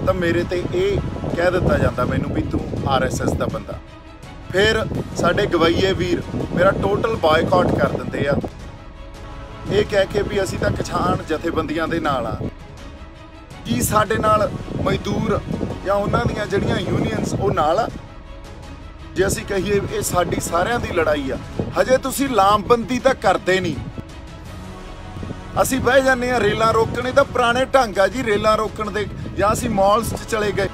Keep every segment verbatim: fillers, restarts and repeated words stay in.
ਤਾਂ ਮੇਰੇ ਤੇ ਇਹ ਕਹਿ ਦਿੱਤਾ ਜਾਂਦਾ ਮੈਨੂੰ ਵੀ ਤੂੰ ਆਰ ਐਸ ਐਸ ਦਾ ਬੰਦਾ। ਫਿਰ ਸਾਡੇ ਗਵਈਏ ਵੀਰ ਮੇਰਾ ਟੋਟਲ ਬਾਇਕਾਟ ਕਰ ਦਿੰਦੇ ਆ, ਇਹ ਕਹਿ ਕੇ ਵੀ ਅਸੀਂ ਤਾਂ ਕਿਸਾਨ ਜਥੇਬੰਦੀਆਂ ਦੇ ਨਾਲ ਆ। ਕੀ ਸਾਡੇ ਨਾਲ ਮਜ਼ਦੂਰ ਜਾਂ ਉਹਨਾਂ ਦੀਆਂ ਜਿਹੜੀਆਂ ਯੂਨੀਅਨਸ ਉਹ ਨਾਲ ਆ? ਜੇ ਅਸੀਂ ਕਹੀਏ ਇਹ ਸਾਡੀ ਸਾਰਿਆਂ ਦੀ ਲੜਾਈ ਆ, ਹਜੇ ਤੁਸੀਂ ਲਾਮਬੰਦੀ ਤਾਂ ਕਰਦੇ ਨਹੀਂ। ਅਸੀਂ ਬਹਿ ਜਾਂਦੇ ਆ ਰੇਲਾਂ ਰੋਕਣੇ, ਤਾਂ ਪੁਰਾਣੇ ਢੰਗ ਆ ਜੀ ਰੇਲਾਂ ਰੋਕਣ ਦੇ, ਜਾਂ ਅਸੀਂ ਮਾਲਸ 'ਚ ਚਲੇ ਗਏ।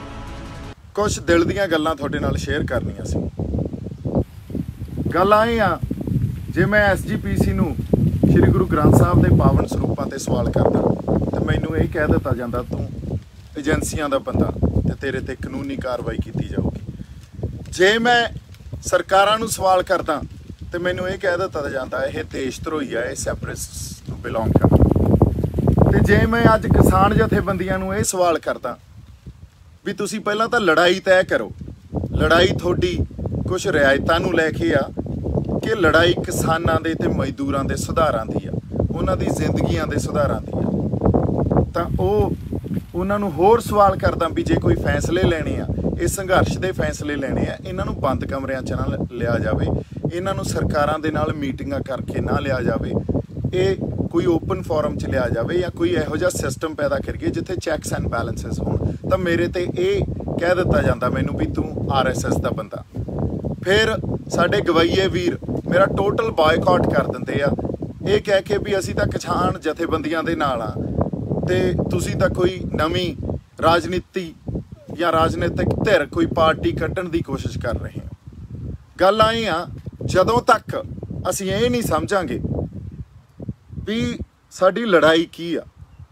ਕੁਛ ਦਿਲ ਦੀਆਂ ਗੱਲਾਂ ਤੁਹਾਡੇ ਨਾਲ ਸ਼ੇਅਰ ਕਰਨੀਆਂ ਸੀ। ਗੱਲ ਆਏ ਆ, ਜੇ ਮੈਂ ਐਸ ਜੀ ਪੀ ਸੀ ਨੂੰ ਸ਼੍ਰੀ ਗੁਰੂ ਗ੍ਰੰਥ ਸਾਹਿਬ ਦੇ ਪਾਵਨ ਸਰੂਪਾਂ ਤੇ ਸਵਾਲ ਕਰਦਾ ਤੇ ਮੈਨੂੰ ਇਹ ਕਹਿ ਦਿੱਤਾ ਜਾਂਦਾ ਤੂੰ ਏਜੰਸੀਆਂ ਦਾ ਬੰਦਾ ਤੇ ਤੇਰੇ ਤੇ ਕਾਨੂੰਨੀ ਕਾਰਵਾਈ ਕੀਤੀ ਜਾਊਗੀ। ਜੇ ਮੈਂ ਸਰਕਾਰਾਂ ਨੂੰ ਸਵਾਲ ਕਰਦਾ ਤੇ ਮੈਨੂੰ ਇਹ ਕਹਿ ਦਿੱਤਾ ਜਾਂਦਾ ਇਹ ਦੇਸ਼ ਧਰੋਹੀ ਆ, ਇਹ ਸੈਪਰੇਟਿਸਟ ਨੂੰ ਬਿਲੋਂਗ ਕਰਦਾ। ਤੇ ਜੇ ਮੈਂ ਅੱਜ ਕਿਸਾਨ ਜਥੇਬੰਦੀਆਂ ਨੂੰ ਇਹ ਸਵਾਲ ਕਰਦਾ ਵੀ ਤੁਸੀਂ ਪਹਿਲਾਂ ਤਾਂ ਲੜਾਈ ਤੈਅ ਕਰੋ, ਲੜਾਈ ਤੁਹਾਡੀ ਕੁਝ ਰਿਆਇਤਾਂ ਨੂੰ ਲੈ ਕੇ ਆ ਕਿ ਲੜਾਈ ਕਿਸਾਨਾਂ ਦੇ ਤੇ ਮਜ਼ਦੂਰਾਂ ਦੇ ਸੁਧਾਰਾਂ ਦੀ ਆ, ਉਹਨਾਂ ਦੀ ਜ਼ਿੰਦਗੀਆਂ ਦੇ ਸੁਧਾਰਾਂ ਦੀ ਆ, ਤਾਂ ਉਹ ਉਹਨਾਂ ਨੂੰ ਹੋਰ ਸਵਾਲ ਕਰਦਾ ਵੀ ਜੇ ਕੋਈ ਫੈਸਲੇ ਲੈਣੇ ਆ, ਇਹ ਸੰਘਰਸ਼ ਦੇ ਫੈਸਲੇ ਲੈਣੇ ਆ, ਇਹਨਾਂ ਨੂੰ ਬੰਦ ਕਮਰਿਆਂ 'ਚ ਨਾ ਲਿਆ ਜਾਵੇ, ਇਹਨਾਂ ਨੂੰ ਸਰਕਾਰਾਂ ਦੇ ਨਾਲ ਮੀਟਿੰਗਾਂ ਕਰਕੇ ਨਾ ਲਿਆ ਜਾਵੇ, ਇਹ ਕੋਈ ਓਪਨ ਫੋਰਮ 'ਚ ਲਿਆ ਜਾਵੇ ਜਾਂ ਕੋਈ ਇਹੋ ਜਿਹਾ ਸਿਸਟਮ ਪੈਦਾ ਕਰੀਏ ਜਿੱਥੇ ਚੈੱਕਸ ਐਂਡ ਬੈਲੈਂਸਿਸ ਹੋਣ। ਤਾਂ ਮੇਰੇ ਤੇ ਇਹ ਕਹਿ ਦਿੱਤਾ ਜਾਂਦਾ ਮੈਨੂੰ ਵੀ ਤੂੰ ਆਰ ਐਸ ਐਸ ਦਾ ਬੰਦਾ। ਫਿਰ ਸਾਡੇ ਗਵਈਏ ਵੀਰ ਮੇਰਾ ਟੋਟਲ ਬਾਇਕਾਟ ਕਰ ਦਿੰਦੇ ਆ, ਇਹ ਕਹਿ ਕੇ ਵੀ ਅਸੀਂ ਤਾਂ ਕਿਸਾਨ ਜਥੇਬੰਦੀਆਂ ਦੇ ਨਾਲ ਆ ਤੇ ਤੁਸੀਂ ਤਾਂ ਕੋਈ ਨਵੀਂ ਰਾਜਨੀਤੀ ਜਾਂ ਰਾਜਨੀਤਿਕ ਧਿਰ ਕੋਈ ਪਾਰਟੀ ਕੱਢਣ ਦੀ ਕੋਸ਼ਿਸ਼ ਕਰ ਰਹੇ ਹੋ। ਗੱਲ ਆਈ ਆ, ਜਦੋਂ ਤੱਕ ਅਸੀਂ ਇਹ ਨਹੀਂ ਸਮਝਾਂਗੇ ਵੀ ਸਾਡੀ ਲੜਾਈ ਕੀ ਆ,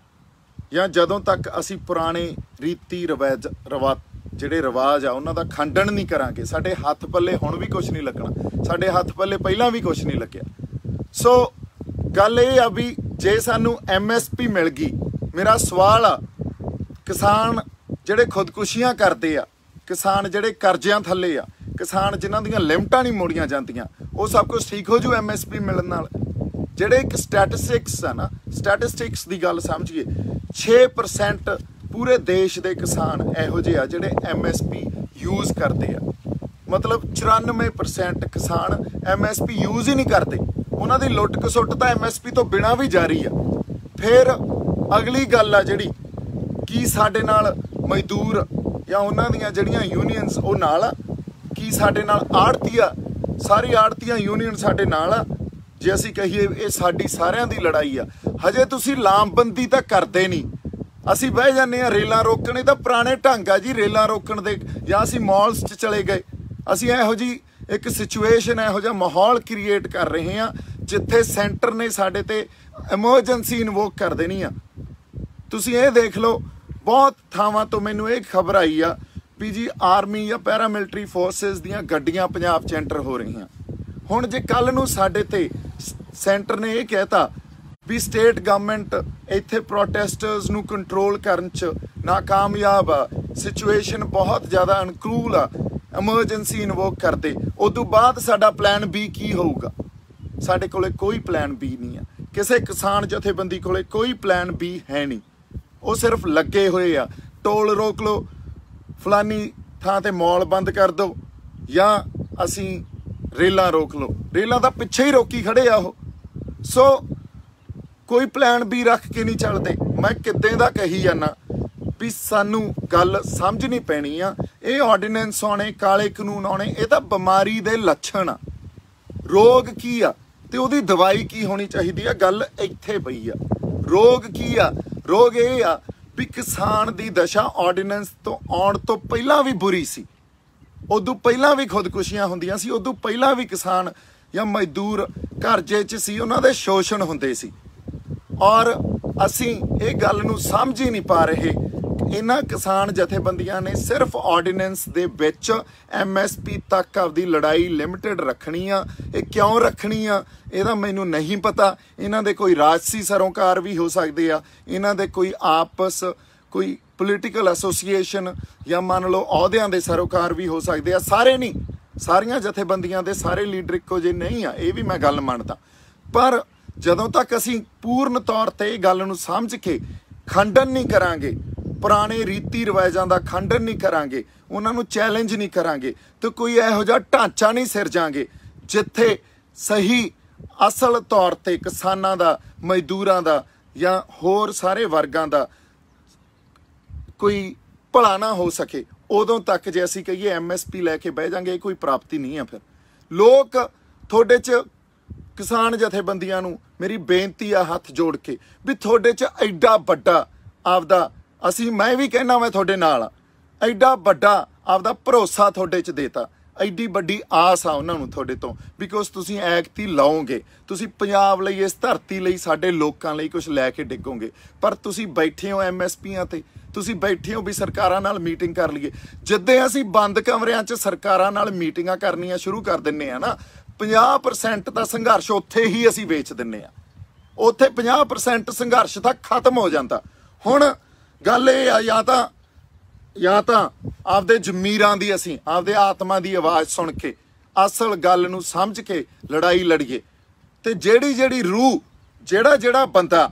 ਜਾਂ ਜਦੋਂ ਤੱਕ ਅਸੀਂ ਪੁਰਾਣੇ ਰੀਤੀ ਰਿਵਾਜ ਰਿਵਾ ਜਿਹੜੇ ਰਿਵਾਜ ਆ ਉਹਨਾਂ ਦਾ ਖੰਡਨ ਨਹੀਂ ਕਰਾਂਗੇ, ਸਾਡੇ ਹੱਥ ਪੱਲੇ ਹੁਣ ਵੀ ਕੁਝ ਨਹੀਂ ਲੱਗਣਾ, ਸਾਡੇ ਹੱਥ ਪੱਲੇ ਪਹਿਲਾਂ ਵੀ ਕੁਝ ਨਹੀਂ ਲੱਗਿਆ। ਸੋ ਗੱਲ ਇਹ ਆ ਵੀ ਜੇ ਸਾਨੂੰ ਐਮ ਐਸ ਪੀ ਮਿਲ ਗਈ, ਮੇਰਾ ਸਵਾਲ ਆ ਕਿਸਾਨ ਜਿਹੜੇ ਖੁਦਕੁਸ਼ੀਆਂ ਕਰਦੇ ਆ, ਕਿਸਾਨ ਜਿਹੜੇ ਕਰਜ਼ਿਆਂ ਥੱਲੇ ਆ, ਕਿਸਾਨ ਜਿਨ੍ਹਾਂ ਦੀਆਂ ਲਿਮਟਾਂ ਨਹੀਂ ਮੋੜੀਆਂ ਜਾਂਦੀਆਂ, ਉਹ ਸਭ ਕੁਝ ਠੀਕ ਹੋ ਜੂ ਐਮ ਐਸ ਪੀ ਮਿਲਣ ਨਾਲ। ਜਿਹੜੇ ਇੱਕ ਸਟੈਟਿਸਟਿਕਸ ਆ ਨਾ, ਸਟੈਟਿਸਟਿਕਸ ਦੀ ਗੱਲ ਸਮਝੀਏ, ਛੇ ਪਰਸੈਂਟ ਪੂਰੇ ਦੇਸ਼ ਦੇ ਕਿਸਾਨ ਇਹੋ ਜਿਹੇ ਆ ਜਿਹੜੇ ਐਮ ਐਸ ਪੀ ਯੂਜ਼ ਕਰਦੇ ਆ। ਮਤਲਬ ਚੁਰਾਨਵੇਂ ਪਰਸੈਂਟ ਕਿਸਾਨ ਐਮ ਐਸ ਪੀ ਯੂਜ਼ ਹੀ ਨਹੀਂ ਕਰਦੇ, ਉਹਨਾਂ ਦੀ ਲੁੱਟ ਖਸੁੱਟ ਤਾਂ ਐਮ ਐਸ ਪੀ ਤੋਂ ਬਿਨਾਂ ਵੀ ਜਾਰੀ ਆ। ਫਿਰ ਅਗਲੀ ਗੱਲ ਆ ਜਿਹੜੀ, ਕੀ ਸਾਡੇ ਨਾਲ ਮਜ਼ਦੂਰ ਜਾਂ ਉਹਨਾਂ ਦੀਆਂ ਜਿਹੜੀਆਂ ਯੂਨੀਅਨਸ ਉਹ ਨਾਲ ਆ? ਕੀ ਸਾਡੇ ਨਾਲ ਆੜ੍ਹਤੀਆ, ਸਾਰੀ ਆੜ੍ਹਤੀਆਂ ਯੂਨੀਅਨ ਸਾਡੇ ਨਾਲ ਆ? ਜੇ ਅਸੀਂ ਕਹੀਏ ਇਹ ਸਾਡੀ ਸਾਰਿਆਂ ਦੀ ਲੜਾਈ ਆ, ਹਜੇ ਤੁਸੀਂ ਲਾਮਬੰਦੀ ਤਾਂ ਕਰਦੇ ਨਹੀਂ। ਅਸੀਂ ਬਹਿ ਜਾਂਦੇ ਆ ਰੇਲਾਂ ਰੋਕਣੇ, ਤਾਂ ਪੁਰਾਣੇ ਢੰਗ ਆ ਜੀ ਰੇਲਾਂ ਰੋਕਣ ਦੇ, ਜਾਂ ਅਸੀਂ ਮਾਲਸ 'ਚ ਚਲੇ ਗਏ। ਅਸੀਂ ਇਹੋ ਜਿਹੀ ਇੱਕ ਸਿਚੁਏਸ਼ਨ, ਇਹੋ ਜਿਹਾ ਮਾਹੌਲ ਕ੍ਰੀਏਟ ਕਰ ਰਹੇ ਹਾਂ ਜਿੱਥੇ ਸੈਂਟਰ ਨੇ ਸਾਡੇ ਤੇ ਐਮਰਜੈਂਸੀ ਇਨਵੋਕ ਕਰ ਦੇਣੀ ਆ। ਤੁਸੀਂ ਇਹ ਦੇਖ ਲਓ, ਬਹੁਤ ਥਾਵਾਂ ਤੋਂ ਮੈਨੂੰ ਇਹ ਖਬਰ ਆਈ ਆ ਵੀ ਜੀ ਆਰਮੀ ਜਾਂ ਪੈਰਾਮਿਲਟਰੀ ਫੋਰਸਿਸ ਦੀਆਂ ਗੱਡੀਆਂ ਪੰਜਾਬ 'ਚ ਐਂਟਰ ਹੋ ਰਹੀਆਂ। ਹੁਣ ਜੇ ਕੱਲ੍ਹ ਨੂੰ ਸਾਡੇ ਤੇ ਸੈਂਟਰ ਨੇ ਇਹ ਕਹਿਤਾ ਵੀ ਸਟੇਟ ਗਵਰਨਮੈਂਟ ਇੱਥੇ ਪ੍ਰੋਟੈਸਟਰਸ ਨੂੰ ਕੰਟਰੋਲ ਕਰਨ 'ਚ ਨਾਕਾਮਯਾਬ ਆ, ਸਿਚੁਏਸ਼ਨ ਬਹੁਤ ਜ਼ਿਆਦਾ ਅਨਕੂਲ ਆ, ਐਮਰਜੈਂਸੀ ਇਨਵੋਕ ਕਰਦੇ, ਉਦੋਂ ਬਾਅਦ ਸਾਡਾ ਪਲਾਨ ਬੀ ਕੀ ਹੋਊਗਾ? ਸਾਡੇ ਕੋਲੇ ਕੋਈ ਪਲਾਨ ਬੀ ਨਹੀਂ ਆ, ਕਿਸੇ ਕਿਸਾਨ ਜਥੇਬੰਦੀ ਕੋਲੇ ਕੋਈ ਪਲਾਨ ਬੀ ਹੈ ਨਹੀਂ। ਉਹ ਸਿਰਫ ਲੱਗੇ ਹੋਏ ਆ, ਟੋਲ ਰੋਕ ਲਓ, ਫਲਾਨੀ ਥਾਂ ਤੇ ਮੌਲ ਬੰਦ ਕਰ ਦਿਓ, ਜਾਂ ਅਸੀਂ ਰੇਲਾਂ ਰੋਕ ਲਓ। ਰੇਲਾਂ ਤਾਂ ਪਿੱਛੇ ਹੀ ਰੋਕੀ ਖੜੇ ਆ ਉਹ। ਸੋ ਕੋਈ ਪਲਾਨ ਬੀ ਰੱਖ ਕੇ ਨਹੀਂ ਚੱਲਦੇ। ਮੈਂ ਕਿੱਦਾਂ ਦਾ ਕਹੀ ਜਾਂਦਾ ਵੀ ਸਾਨੂੰ ਗੱਲ ਸਮਝਣੀ ਪੈਣੀ ਆ। ਇਹ ਆਰਡੀਨੈਂਸ ਆਉਣੇ, ਕਾਲੇ ਕਾਨੂੰਨ ਆਉਣੇ, ਇਹ ਤਾਂ ਬਿਮਾਰੀ ਦੇ ਲੱਛਣ ਆ। ਰੋਗ ਕੀ ਆ ਤੇ ਉਹਦੀ ਦਵਾਈ ਕੀ ਹੋਣੀ ਚਾਹੀਦੀ ਆ, ਗੱਲ ਇੱਥੇ ਪਈ ਆ। ਰੋਗ ਕੀ ਆ? ਰੋਗ ਇਹ ਆ ਵੀ ਕਿਸਾਨ ਦੀ ਦਸ਼ਾ ਆਰਡੀਨੈਂਸ ਤੋਂ ਆਉਣ ਤੋਂ ਪਹਿਲਾਂ ਵੀ ਬੁਰੀ ਸੀ, ਉਦੋਂ ਪਹਿਲਾਂ ਵੀ ਖੁਦਕੁਸ਼ੀਆਂ ਹੁੰਦੀਆਂ ਸੀ, ਉਦੋਂ ਪਹਿਲਾਂ ਵੀ ਕਿਸਾਨ ਜਾਂ ਮਜ਼ਦੂਰ ਕਰਜ਼ੇ 'ਚ ਸੀ, ਉਹਨਾਂ ਦੇ ਸ਼ੋਸ਼ਣ ਹੁੰਦੇ ਸੀ। ਔਰ ਅਸੀਂ ਇਹ ਗੱਲ ਨੂੰ ਸਮਝ ਹੀ ਨਹੀਂ ਪਾ ਰਹੇ। ਇਹਨਾਂ ਕਿਸਾਨ ਜਥੇਬੰਦੀਆਂ ਨੇ ਸਿਰਫ ਆਰਡੀਨੈਂਸ ਦੇ ਵਿੱਚ ਐਮ ਐਸ ਪੀ ਤੱਕ ਆਪਦੀ ਲੜਾਈ ਲਿਮਿਟਡ ਰੱਖਣੀ ਆ। ਇਹ ਕਿਉਂ ਰੱਖਣੀ ਆ ਇਹਦਾ ਮੈਨੂੰ ਨਹੀਂ ਪਤਾ। ਇਹਨਾਂ ਦੇ ਕੋਈ ਰਾਜਸੀ ਸਰੋਕਾਰ ਵੀ ਹੋ ਸਕਦੇ ਆ, ਇਹਨਾਂ ਦੇ ਕੋਈ ਆਪਸ ਕੋਈ ਪੋਲੀਟੀਕਲ ਐਸੋਸੀਏਸ਼ਨ ਜਾਂ ਮੰਨ ਲਓ ਅਹੁਦਿਆਂ ਦੇ ਸਰੋਕਾਰ ਵੀ ਹੋ ਸਕਦੇ ਆ। ਸਾਰੇ ਨਹੀਂ, ਸਾਰੀਆਂ ਜਥੇਬੰਦੀਆਂ ਦੇ ਸਾਰੇ ਲੀਡਰ ਇੱਕੋ ਜਿਹੇ ਨਹੀਂ ਆ, ਇਹ ਵੀ ਮੈਂ ਗੱਲ ਮੰਨਦਾ। ਪਰ ਜਦੋਂ ਤੱਕ ਅਸੀਂ ਪੂਰਨ ਤੌਰ ਤੇ ਇਹ ਗੱਲ ਨੂੰ ਸਮਝ ਕੇ ਖੰਡਨ ਨਹੀਂ ਕਰਾਂਗੇ ਪੁਰਾਣੇ ਰੀਤੀ ਰਿਵਾਜਾਂ ਦਾ ਖੰਡਨ ਨਹੀਂ ਕਰਾਂਗੇ, ਉਹਨਾਂ ਨੂੰ ਚੈਲੰਜ ਨਹੀਂ ਕਰਾਂਗੇ ਤੇ ਕੋਈ ਇਹੋ ਜਿਹਾ ਢਾਂਚਾ ਨਹੀਂ ਸਿਰਜਾਂਗੇ ਜਿੱਥੇ ਸਹੀ ਅਸਲ ਤੌਰ ਤੇ ਕਿਸਾਨਾਂ ਦਾ, ਮਜ਼ਦੂਰਾਂ ਦਾ ਜਾਂ ਹੋਰ ਸਾਰੇ ਵਰਗਾਂ ਦਾ ਕੋਈ ਭਲਾ ਨਾ ਹੋ ਸਕੇ, ਉਦੋਂ ਤੱਕ ਜੇ ਅਸੀਂ ਕਹੀਏ ਐਮ ਐਸ ਪੀ ਲੈ ਕੇ ਬਹਿ ਜਾਂਗੇ, ਇਹ ਕੋਈ ਪ੍ਰਾਪਤੀ ਨਹੀਂ ਆ। ਫਿਰ ਲੋਕ ਤੁਹਾਡੇ 'ਚ ਕਿਸਾਨ ਜਥੇਬੰਦੀਆਂ ਨੂੰ ਮੇਰੀ ਬੇਨਤੀ ਆ ਹੱਥ ਜੋੜ ਕੇ ਵੀ ਤੁਹਾਡੇ 'ਚ ਐਡਾ ਵੱਡਾ ਆਪਦਾ, ਅਸੀਂ ਮੈਂ ਵੀ ਕਹਿਣਾ ਮੈਂ ਤੁਹਾਡੇ ਨਾਲ ਆ, ਐਡਾ ਵੱਡਾ ਆਪਦਾ ਭਰੋਸਾ ਤੁਹਾਡੇ 'ਚ ਦੇਤਾ, ਐਡੀ ਵੱਡੀ ਆਸ ਆ ਉਹਨਾਂ ਨੂੰ ਤੁਹਾਡੇ ਤੋਂ, ਬਿਕੋਜ਼ ਤੁਸੀਂ ਐਕਤੀ ਲਾਓਗੇ, ਤੁਸੀਂ ਪੰਜਾਬ ਲਈ, ਇਸ ਧਰਤੀ ਲਈ, ਸਾਡੇ ਲੋਕਾਂ ਲਈ ਕੁਝ ਲੈ ਕੇ ਡਿੱਗੋਗੇ। ਪਰ ਤੁਸੀਂ ਬੈਠੇ ਹੋ ਐਮ ਐਸ ਪੀਆਂ ਤੇ, ਤੁਸੀਂ ਬੈਠੇ ਹੋ ਵੀ ਸਰਕਾਰਾਂ ਨਾਲ ਮੀਟਿੰਗ ਕਰ ਲਈਏ। ਜਿੱਦਾਂ ਅਸੀਂ ਬੰਦ ਕਮਰਿਆਂ 'ਚ ਸਰਕਾਰਾਂ ਨਾਲ ਮੀਟਿੰਗਾਂ ਕਰਨੀਆਂ ਸ਼ੁਰੂ ਕਰ ਦਿੰਨੇ ਆ ਨਾ, ਪੰਜਾਹ ਪਰਸੈਂਟ ਦਾ ਸੰਘਰਸ਼ ਉੱਥੇ ਹੀ ਅਸੀਂ ਵੇਚ ਦਿੰਨੇ ਆ, ਉੱਥੇ ਪੰਜਾਹ ਪਰਸੈਂਟ ਸੰਘਰਸ਼ ਤਾਂ ਖਤਮ ਹੋ ਜਾਂਦਾ। ਹੁਣ ਗੱਲ ਇਹ ਆ, ਜਾਂ ਤਾਂ ਜਾਂ ਤਾਂ ਆਪਦੇ ਜ਼ਮੀਰਾਂ ਦੀ, ਅਸੀਂ ਆਪਦੇ ਆਤਮਾ ਦੀ ਆਵਾਜ਼ ਸੁਣ ਕੇ ਅਸਲ ਗੱਲ ਨੂੰ ਸਮਝ ਕੇ ਲੜਾਈ ਲੜੀਏ, ਤੇ ਜਿਹੜੀ ਜਿਹੜੀ ਰੂਹ, ਜਿਹੜਾ ਜਿਹੜਾ ਬੰਦਾ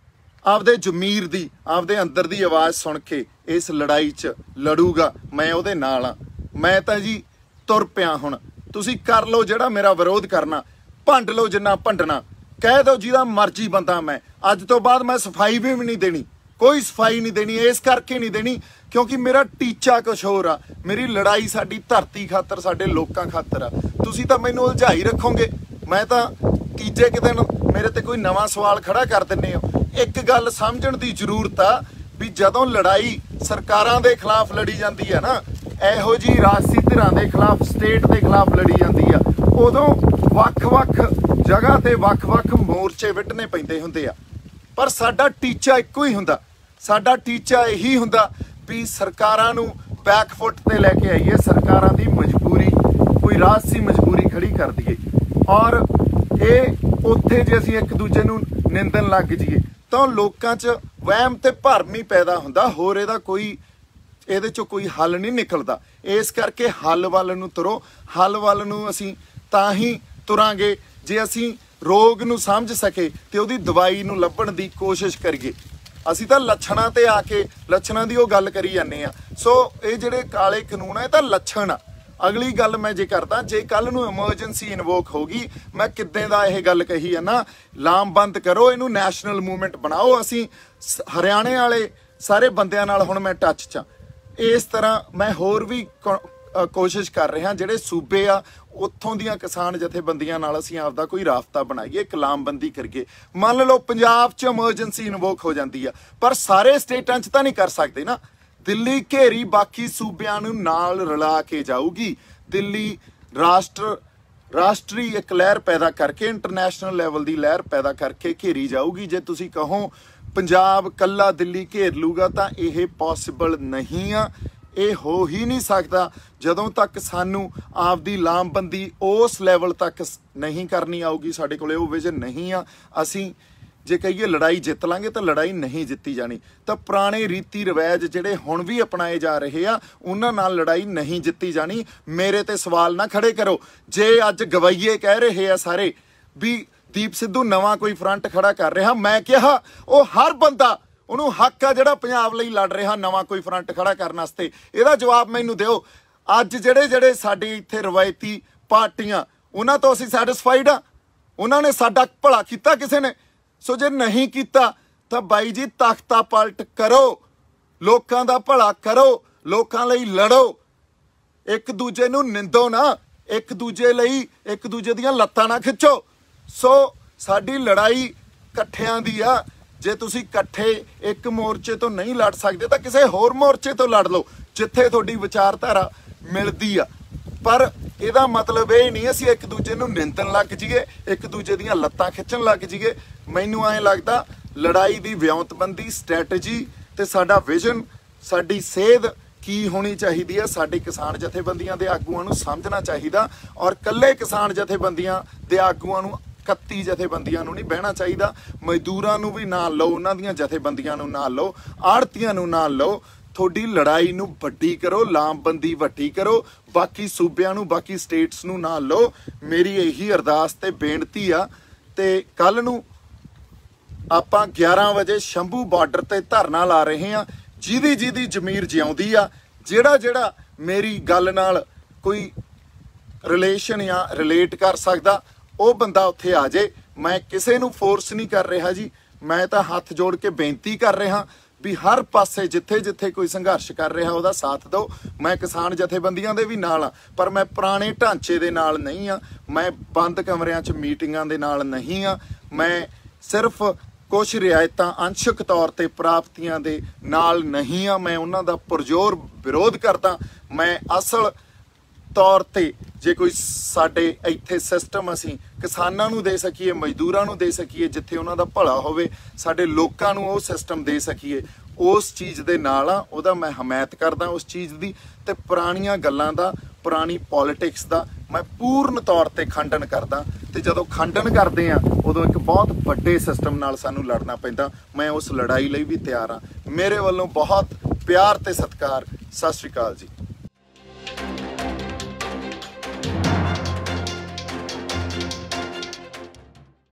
ਆਪਦੇ ਜ਼ਮੀਰ ਦੀ, ਆਪਦੇ ਅੰਦਰ ਦੀ ਆਵਾਜ਼ ਸੁਣ ਕੇ ਇਸ ਲੜਾਈ 'ਚ ਲੜੂਗਾ, ਮੈਂ ਉਹਦੇ ਨਾਲ ਆ। ਮੈਂ ਤਾਂ ਜੀ ਤੁਰ ਪਿਆ। ਹੁਣ ਤੁਸੀਂ ਕਰ ਲਓ ਜਿਹੜਾ ਮੇਰਾ ਵਿਰੋਧ ਕਰਨਾ, ਭੰਡ ਲਓ ਜਿੰਨਾ ਭੰਡਣਾ, ਕਹਿ ਦਿਓ ਜਿਹਦਾ ਮਰਜ਼ੀ ਬੰਦਾ ਮੈਂ। ਅੱਜ ਤੋਂ ਬਾਅਦ ਮੈਂ ਸਫਾਈ ਵੀ ਨਹੀਂ ਦੇਣੀ, ਕੋਈ ਸਫਾਈ ਨਹੀਂ ਦੇਣੀ। ਇਸ ਕਰਕੇ ਨਹੀਂ ਦੇਣੀ ਕਿਉਂਕਿ ਮੇਰਾ ਟੀਚਾ ਕੁਛ ਹੋਰ ਆ, ਮੇਰੀ ਲੜਾਈ ਸਾਡੀ ਧਰਤੀ ਖਾਤਰ, ਸਾਡੇ ਲੋਕਾਂ ਖਾਤਰ ਆ। ਤੁਸੀਂ ਤਾਂ ਮੈਨੂੰ ਉਲਝਾਈ ਰੱਖੋਗੇ, ਮੈਂ ਤਾਂ ਤੀਜੇ ਕੁ ਦਿਨ ਮੇਰੇ ਤੇ ਕੋਈ ਨਵਾਂ ਸਵਾਲ ਖੜਾ ਕਰ ਦਿੰਦੇ ਹੋ। ਇੱਕ ਗੱਲ ਸਮਝਣ ਦੀ ਜ਼ਰੂਰਤ ਆ ਵੀ ਜਦੋਂ ਲੜਾਈ ਸਰਕਾਰਾਂ ਦੇ ਖਿਲਾਫ ਲੜੀ ਜਾਂਦੀ ਆ ਨਾ, ਇਹੋ ਜਿਹੀ ਰਾਜਸੀ ਧਿਰਾਂ ਦੇ ਖਿਲਾਫ, ਸਟੇਟ ਦੇ ਖਿਲਾਫ ਲੜੀ ਜਾਂਦੀ ਆ, ਉਦੋਂ ਵੱਖ-ਵੱਖ ਜਗ੍ਹਾ ਤੇ ਵੱਖ-ਵੱਖ ਮੋਰਚੇ ਵਿੱਢਣੇ ਪੈਂਦੇ ਹੁੰਦੇ ਆ। ਪਰ ਸਾਡਾ ਟੀਚਾ ਇੱਕੋ ਹੀ ਹੁੰਦਾ, ਸਾਡਾ ਟੀਚਾ ਇਹੀ ਹੁੰਦਾ ਵੀ ਸਰਕਾਰਾਂ ਨੂੰ ਬੈਕਫੁੱਟ ਤੇ ਲੈ ਕੇ ਆਈਏ, ਸਰਕਾਰਾਂ ਦੀ ਮਜਬੂਰੀ, ਕੋਈ ਰਾਜਸੀ ਮਜਬੂਰੀ ਖੜੀ ਕਰ ਦਈਏ। ਔਰ ਇਹ ਉੱਥੇ ਜੇ ਅਸੀਂ ਇੱਕ ਦੂਜੇ ਨੂੰ ਨਿੰਦਣ ਲੱਗ ਜਾਈਏ ਤਾਂ ਲੋਕਾਂ 'ਚ ਵਹਿਮ ਤੇ ਭਰਮ ਹੀ ਪੈਦਾ ਹੁੰਦਾ, ਹੋਰ ਇਹਦਾ ਕੋਈ, ਇਹਦੇ 'ਚੋਂ ਕੋਈ ਹੱਲ ਨਹੀਂ ਨਿਕਲਦਾ। ਇਸ ਕਰਕੇ ਹੱਲ ਵੱਲ ਨੂੰ ਤੁਰੋ। ਹੱਲ ਵੱਲ ਨੂੰ ਅਸੀਂ ਤਾਂ ਹੀ ਤੁਰਾਂਗੇ ਜੇ ਅਸੀਂ ਰੋਗ ਨੂੰ ਸਮਝ ਸਕੇ ਤੇ ਉਹਦੀ ਦਵਾਈ ਨੂੰ ਲੱਭਣ ਦੀ ਕੋਸ਼ਿਸ਼ ਕਰੀਏ। ਅਸੀਂ ਤਾਂ ਲੱਛਣਾਂ ਤੇ ਆ ਕੇ ਲੱਛਣਾਂ ਦੀ ਉਹ ਗੱਲ ਕਰੀ ਜਾਂਦੇ ਆ। ਸੋ ਇਹ ਜਿਹੜੇ ਕਾਲੇ ਕਾਨੂੰਨ ਆ, ਇਹ ਤਾਂ ਲੱਛਣ ਆ। ਅਗਲੀ ਗੱਲ ਮੈਂ ਜੇ ਕਰਦਾ, ਜੇ ਕੱਲ ਨੂੰ ਐਮਰਜੈਂਸੀ ਇਨਵੋਕ ਹੋਗੀ, ਮੈਂ ਕਿੱਦਾਂ ਦਾ ਇਹ ਗੱਲ ਕਹੀ ਆ ਨਾ, ਲਾਮਬੰਦ ਕਰੋ ਇਹਨੂੰ, ਨੈਸ਼ਨਲ ਮੂਵਮੈਂਟ ਬਣਾਓ। ਅਸੀਂ ਹਰਿਆਣੇ ਵਾਲੇ ਸਾਰੇ ਬੰਦਿਆਂ ਨਾਲ ਹੁਣ ਮੈਂ ਟੱਚ 'ਚ। ਇਸ ਤਰ੍ਹਾਂ ਮੈਂ ਹੋਰ ਵੀ ਕੋਸ਼ਿਸ਼ ਕਰ ਰਿਹਾ, ਜਿਹੜੇ ਸੂਬੇ ਆ ਉੱਥੋਂ ਦੀਆਂ ਕਿਸਾਨ ਜਥੇਬੰਦੀਆਂ ਨਾਲ ਅਸੀਂ ਆਪਦਾ ਕੋਈ ਰਾਬਤਾ ਬਣਾਈਏ, ਕਲਾਮਬੰਦੀ ਕਰੀਏ। ਮੰਨ ਲਓ ਪੰਜਾਬ 'ਚ ਐਮਰਜੈਂਸੀ ਇਨਵੋਕ ਹੋ ਜਾਂਦੀ ਆ, ਪਰ ਸਾਰੇ ਸਟੇਟਾਂ 'ਚ ਤਾਂ ਨਹੀਂ ਕਰ ਸਕਦੇ ਨਾ। ਦਿੱਲੀ ਘੇਰੀ ਬਾਕੀ ਸੂਬਿਆਂ ਨੂੰ ਨਾਲ ਰਲਾ ਕੇ ਜਾਊਗੀ। ਦਿੱਲੀ ਰਾਸ਼ਟਰ ਰਾਸ਼ਟਰੀ ਇੱਕ ਲਹਿਰ ਪੈਦਾ ਕਰਕੇ, ਇੰਟਰਨੈਸ਼ਨਲ ਲੈਵਲ ਦੀ ਲਹਿਰ ਪੈਦਾ ਕਰਕੇ ਘੇਰੀ ਜਾਊਗੀ। ਜੇ ਤੁਸੀਂ ਕਹੋ ਪੰਜਾਬ ਕੱਲਾ ਦਿੱਲੀ ਘੇਰ ਲੂਗਾ ਤਾਂ ਇਹ ਪੋਸੀਬਲ ਨਹੀਂ ਆ, ਇਹ ਹੋ ਹੀ ਨਹੀਂ ਸਕਦਾ ਜਦੋਂ ਤੱਕ ਸਾਨੂੰ ਆਪਦੀ ਲਾਮਬੰਦੀ ਉਸ ਲੈਵਲ ਤੱਕ ਨਹੀਂ ਕਰਨੀ ਆਊਗੀ। ਸਾਡੇ ਕੋਲੇ ਉਹ ਵਿਜ਼ਨ ਨਹੀਂ ਆ। ਅਸੀਂ ਜੇ ਕਹੀਏ ਲੜਾਈ ਜਿੱਤ ਲਾਂਗੇ ਤਾਂ ਲੜਾਈ ਨਹੀਂ ਜਿੱਤੀ ਜਾਣੀ। ਤਾਂ ਪੁਰਾਣੇ ਰੀਤੀ ਰਿਵਾਜ ਜਿਹੜੇ ਹੁਣ ਵੀ ਅਪਣਾਏ ਜਾ ਰਹੇ ਆ, ਉਹਨਾਂ ਨਾਲ ਲੜਾਈ ਨਹੀਂ ਜਿੱਤੀ ਜਾਣੀ। ਮੇਰੇ ਤੇ ਸਵਾਲ ਨਾ ਖੜੇ ਕਰੋ। ਜੇ ਅੱਜ ਗਵਈਏ ਕਹਿ ਰਹੇ ਆ ਸਾਰੇ ਵੀ ਦੀਪ ਸਿੱਧੂ ਨਵਾਂ ਕੋਈ ਫਰੰਟ ਖੜਾ ਕਰ ਰਿਹਾ, ਮੈਂ ਕਿਹਾ ਉਹ ਹਰ ਬੰਦਾ, ਉਹਨੂੰ ਹੱਕ ਆ ਜਿਹੜਾ ਪੰਜਾਬ ਲਈ ਲੜ ਰਿਹਾ ਨਵਾਂ ਕੋਈ ਫਰੰਟ ਖੜਾ ਕਰਨ ਵਾਸਤੇ। ਇਹਦਾ ਜਵਾਬ ਮੈਨੂੰ ਦਿਓ। ਅੱਜ ਜਿਹੜੇ ਜਿਹੜੇ ਸਾਡੇ ਇੱਥੇ ਰਵਾਇਤੀ ਪਾਰਟੀਆਂ, ਉਹਨਾਂ ਤੋਂ ਅਸੀਂ ਸੈਟਿਸਫਾਈਡ ਆ? ਉਹਨਾਂ ਨੇ ਸਾਡਾ ਭਲਾ ਕੀਤਾ ਕਿਸੇ ਨੇ? ਸੋ ਜੇ ਨਹੀਂ ਕੀਤਾ ਤਾਂ ਬਾਈ ਜੀ ਤਖਤਾ ਪਲਟ ਕਰੋ, ਲੋਕਾਂ ਦਾ ਭਲਾ ਕਰੋ, ਲੋਕਾਂ ਲਈ ਲੜੋ, ਇੱਕ ਦੂਜੇ ਨੂੰ ਨਿੰਦੋ ਨਾ, ਇੱਕ ਦੂਜੇ ਲਈ ਇੱਕ ਦੂਜੇ ਦੀਆਂ ਲੱਤਾਂ ਨਾ ਖਿੱਚੋ। ਸੋ ਸਾਡੀ ਲੜਾਈ ਇਕੱਠਿਆਂ ਦੀ ਆ। ਜੇ ਤੁਸੀਂ ਇਕੱਠੇ ਇੱਕ ਮੋਰਚੇ ਤੋਂ ਨਹੀਂ ਲੜ ਸਕਦੇ ਤਾਂ ਕਿਸੇ ਹੋਰ ਮੋਰਚੇ ਤੋਂ ਲੜ ਲਓ ਜਿੱਥੇ ਤੁਹਾਡੀ ਵਿਚਾਰਧਾਰਾ ਮਿਲਦੀ ਆ। ਪਰ ਇਹਦਾ ਮਤਲਬ ਇਹ ਨਹੀਂ ਅਸੀਂ ਇੱਕ ਦੂਜੇ ਨੂੰ ਨਿੰਦਣ ਲੱਗ ਜਾਈਏ, ਇੱਕ ਦੂਜੇ ਦੀਆਂ ਲੱਤਾਂ ਖਿੱਚਣ ਲੱਗ ਜਾਈਏ। ਮੈਨੂੰ ਐਂ ਲੱਗਦਾ ਲੜਾਈ ਦੀ ਵਿਉਂਤਬੰਦੀ, ਸਟ੍ਰੈਟਜੀ ਤੇ ਸਾਡਾ ਵਿਜ਼ਨ, ਸਾਡੀ ਸੇਧ ਕੀ ਹੋਣੀ ਚਾਹੀਦੀ ਹੈ, ਸਾਡੇ ਕਿਸਾਨ ਜਥੇਬੰਦੀਆਂ ਦੇ ਆਗੂਆਂ ਨੂੰ ਸਮਝਣਾ ਚਾਹੀਦਾ। ਔਰ ਇਕੱਲੇ ਕਿਸਾਨ ਜਥੇਬੰਦੀਆਂ ਦੇ ਆਗੂਆਂ ਨੂੰ, ਇਕੱਤੀ ਜਥੇਬੰਦੀਆਂ ਨੂੰ ਨਹੀਂ ਬਹਿਣਾ ਚਾਹੀਦਾ। ਮਜ਼ਦੂਰਾਂ ਨੂੰ ਵੀ ਨਾਲ ਲਓ, ਉਹਨਾਂ ਦੀਆਂ ਜਥੇਬੰਦੀਆਂ ਨੂੰ ਨਾਲ ਲਓ, ਆੜ੍ਹਤੀਆਂ ਨੂੰ ਨਾਲ ਲਓ। ਤੁਹਾਡੀ ਲੜਾਈ ਨੂੰ ਵੱਡੀ ਕਰੋ, ਲਾਮਬੰਦੀ ਵੱਡੀ ਕਰੋ, ਬਾਕੀ ਸੂਬਿਆਂ ਨੂੰ, ਬਾਕੀ ਸਟੇਟਸ ਨੂੰ ਨਾਲ ਲਓ। ਮੇਰੀ ਇਹੀ ਅਰਦਾਸ ਤੇ ਬੇਨਤੀ ਆ। ਤੇ ਕੱਲ ਨੂੰ ਆਪਾਂ ਗਿਆਰਾਂ ਵਜੇ ਸ਼ੰਭੂ ਬਾਰਡਰ ਤੇ ਧਰਨਾ ਲਾ ਰਹੇ ਹਾਂ। ਜਿਹਦੀ ਜਿਹਦੀ ਜ਼ਮੀਰ ਜਿਉਂਦੀ ਆ, ਜਿਹੜਾ ਜਿਹੜਾ ਮੇਰੀ ਗੱਲ ਨਾਲ ਕੋਈ ਰਿਲੇਸ਼ਨ ਜਾਂ ਰਿਲੇਟ ਕਰ ਸਕਦਾ ਉਹ ਬੰਦਾ ਉੱਥੇ ਆ ਜਾਏ। ਮੈਂ ਕਿਸੇ ਨੂੰ ਫੋਰਸ ਨਹੀਂ ਕਰ ਰਿਹਾ ਜੀ, ਮੈਂ ਤਾਂ ਹੱਥ ਜੋੜ ਕੇ ਬੇਨਤੀ ਕਰ ਰਿਹਾ ਵੀ ਹਰ ਪਾਸੇ ਜਿੱਥੇ ਜਿੱਥੇ ਕੋਈ ਸੰਘਰਸ਼ ਕਰ ਰਿਹਾ ਉਹਦਾ ਸਾਥ ਦਿਓ। ਮੈਂ ਕਿਸਾਨ ਜਥੇਬੰਦੀਆਂ ਦੇ ਵੀ ਨਾਲ ਆ, ਪਰ ਮੈਂ ਪੁਰਾਣੇ ਢਾਂਚੇ ਦੇ ਨਾਲ ਨਹੀਂ ਆ, ਮੈਂ ਬੰਦ ਕਮਰਿਆਂ 'ਚ ਮੀਟਿੰਗਾਂ ਦੇ ਨਾਲ ਨਹੀਂ ਆ। ਮੈਂ ਸਿਰਫ ਕੁਛ ਰਿਆਇਤਾਂ ਅੰਸ਼ਕ ਤੌਰ ਤੇ ਪ੍ਰਾਪਤੀਆਂ ਦੇ ਨਾਲ ਨਹੀਂ ਆ, ਮੈਂ ਉਹਨਾਂ ਦਾ ਪੁਰਜ਼ੋਰ ਵਿਰੋਧ ਕਰਦਾ। ਮੈਂ ਅਸਲ ਤੌਰ ਤੇ ਜੇ ਕੋਈ ਸਾਡੇ ਇੱਥੇ ਸਿਸਟਮ ਅਸੀਂ ਕਿਸਾਨਾਂ ਨੂੰ ਦੇ ਸਕੀਏ, ਮਜ਼ਦੂਰਾਂ ਨੂੰ ਦੇ ਸਕੀਏ, ਜਿੱਥੇ ਉਹਨਾਂ ਦਾ ਭਲਾ ਹੋਵੇ, ਸਾਡੇ ਲੋਕਾਂ ਨੂੰ ਉਹ ਸਿਸਟਮ ਦੇ ਸਕੀਏ, ਉਸ ਚੀਜ਼ ਦੇ ਨਾਲ ਆ, ਉਹਦਾ ਮੈਂ ਹਮਾਇਤ ਕਰਦਾ ਉਸ ਚੀਜ਼ ਦੀ। ਤੇ ਪੁਰਾਣੀਆਂ ਗੱਲਾਂ ਦਾ, ਪੁਰਾਣੀ ਪੋਲਿਟਿਕਸ ਦਾ ਮੈਂ ਪੂਰਨ ਤੌਰ ਤੇ ਖੰਡਨ ਕਰਦਾ। ਤੇ ਜਦੋਂ ਖੰਡਨ ਕਰਦੇ ਆ ਉਦੋਂ ਇੱਕ ਬਹੁਤ ਵੱਡੇ ਸਿਸਟਮ ਨਾਲ ਸਾਨੂੰ ਲੜਨਾ ਪੈਂਦਾ। ਮੈਂ ਉਸ ਲੜਾਈ ਲਈ ਵੀ ਤਿਆਰ ਆ। ਮੇਰੇ ਵੱਲੋਂ ਬਹੁਤ ਪਿਆਰ ਤੇ ਸਤਿਕਾਰ। ਸਤਿ ਸ਼੍ਰੀ ਅਕਾਲ ਜੀ।